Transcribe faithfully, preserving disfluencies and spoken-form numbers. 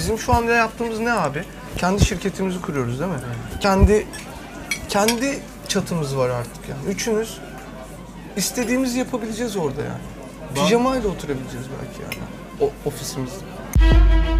Bizim şu anda yaptığımız ne abi? Kendi şirketimizi kuruyoruz değil mi? Evet. Kendi kendi çatımız var artık yani. Üçümüz istediğimizi yapabileceğiz orada yani. Pijamayla oturabileceğiz belki yani o ofisimizde.